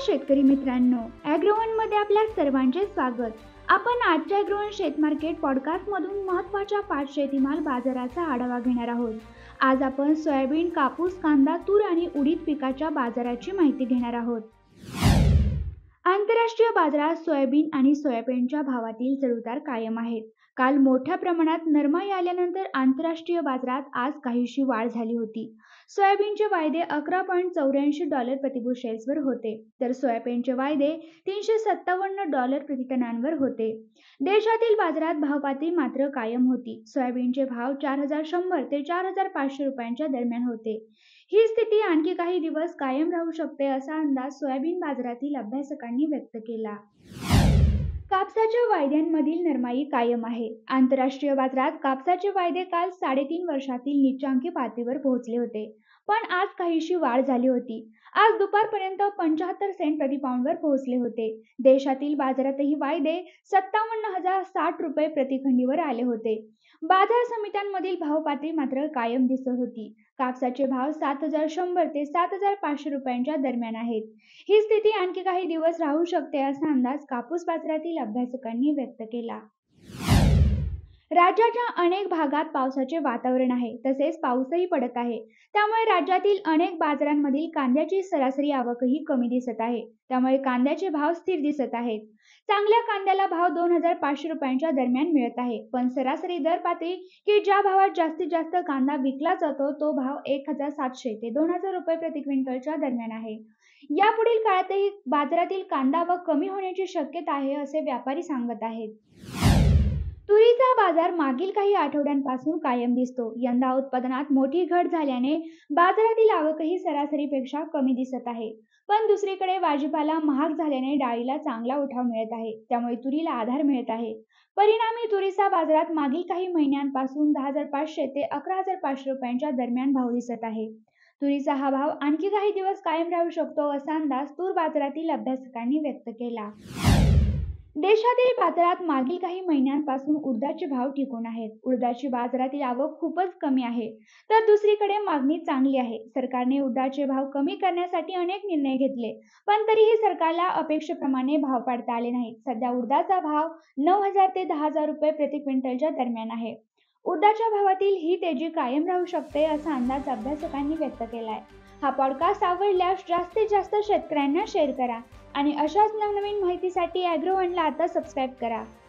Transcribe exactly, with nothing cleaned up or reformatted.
शेतकरी मित्रांनो, ॲग्रोवन मध्ये आपल्या सर्वांचे स्वागत। आपण आजच्या ॲग्रोवन शेत मार्केट पॉडकास्ट मधून महत्त्वाच्या पाच शेतीमाल बाजाराचा आढावा घेणार आहोत। आज आपण सोयाबीन, कापूस, कांदा, तूर आणि उडीद पिकाच्या बाजाराची माहिती घेणार आहोत। आंतरराष्ट्रीय बाजारात सोयाबीन आणि सोयाबीनच्या भावातील चढउतार कायम आहेत। काल मोठ्या प्रमाणात नरमाई आल्यानंतर आंतरराष्ट्रीय बाजारात आज काहीशी वाढ झाली होती। सोयाबीनचे वायदे अकरा पॉईंट चौऱ्याऐंशी डॉलर प्रतिबुशेल्सवर होते, तर सोयाबीनचे वायदे तीनशे सत्तावन्न डॉलर प्रतिटनांवर होते। देशातील बाजारात भावपातळी मात्र कायम होती। सोयाबीनचे भाव चार हजार शंभर ते चार हजार पाचशे रुपयांच्या दरम्यान होते। ही स्थिती आणखी काही दिवस कायम राहू शकते असा अंदाज सोयाबीन बाजारातील अभ्यासकांनी व्यक्त केला। कापसाच्या वायद्यांमधील नरमाई कायम आहे। आंतरराष्ट्रीय बाजारात कापसाचे वायदे काल साडेतीन वर्षातील नीचांकी पातळीवर पोहोचले होते, पण आज काहीशी वाढ झाली होती। आज दुपारपर्यंत पंच्याहत्तर सेंट प्रति पाऊंडवर पोहोचले होते। देशातील बाजारातही वायदे सत्तावन्न हजार साठ रुपये प्रतिखंडीवर आले होते। बाजार समित्यांमधील भाव पातळी मात्र कायम दिसत होती। कापसाचे भाव सात हजार शंभर ते सात हजार पाचशे रुपयांच्या दरम्यान आहेत। ही स्थिती आणखी काही दिवस राहू शकते असा अंदाज कापूस बाजारातील अभ्यासकांनी व्यक्त केला। राज्याच्या अनेक भागात पावसाचे वातावरण आहे, तसेच पाऊसही पडत आहे। त्यामुळे राज्यातील अनेक बाजारांमधील कांद्याची सरासरी आवकही कमी दिसत आहे। त्यामुळे कांद्याचे भाव स्थिर दिसत आहेत। चांगल्या कांद्याला भाव दोन हजार पाचशे रुपयांच्या दरम्यान मिळत आहे, पण सरासरी दर पातळी की ज्या भावात जास्तीत जास्त कांदा विकला जातो तो भाव एक हजार सातशे ते दोन हजार रुपये प्रति क्विंटलच्या दरम्यान आहे। यापुढील काळातही बाजारातील कांदा आवक कमी होण्याची शक्यता आहे असे व्यापारी सांगत आहेत। तुरीचा बाजार मागील काही आठवड्यांपासून कायम दिसतो। यंदा उत्पादनात मोठी घट झाल्याने बाजारातील आवकही सरासरीपेक्षा कमी दिसत आहे। पण दुसरीकडे भाजीपाला महाग झाल्याने डाळीला चांगला उठाव मिळत आहे, त्यामुळे तुरीला आधार मिळत आहे। परिणामी तुरीचा बाजारात मागील काही महिन्यांपासून दहा हजार पाचशे ते अकरा हजार पाचशे रुपयांच्या दरम्यान भाव दिसत आहे। तुरीचा हा भाव आणखी काही दिवस कायम राहू शकतो असा अंदाज तूर बाजारातील अभ्यासकांनी व्यक्त केला। देशातील बाजारात मागील काही महिन्यांपासून उडदाचे भाव टिकून आहेत। उडदाची बाजारातील आवक खूपच कमी आहे, तर दुसरीकडे मागणी चांगली आहे। सरकारने उडदाचे भाव कमी करण्यासाठी अनेक निर्णय घेतले, पण तरीही सरकारला अपेक्षेप्रमाणे भाव पाडता आले नाहीत। सध्या उडदाचा भाव नऊ हजार ते दहा हजार रुपये प्रति क्विंटलच्या दरम्यान आहे। उडदाच्या भावातील ही तेजी कायम राहू शकते असा अंदाज अभ्यासकांनी व्यक्त केलाय। हा पॉडकास्ट आवडल्यास जास्तीत जास्त शेतकऱ्यांना शेअर करा आणि अशाच नवनवीन माहितीसाठी ॲग्रोवनला आता सबस्क्राईब करा।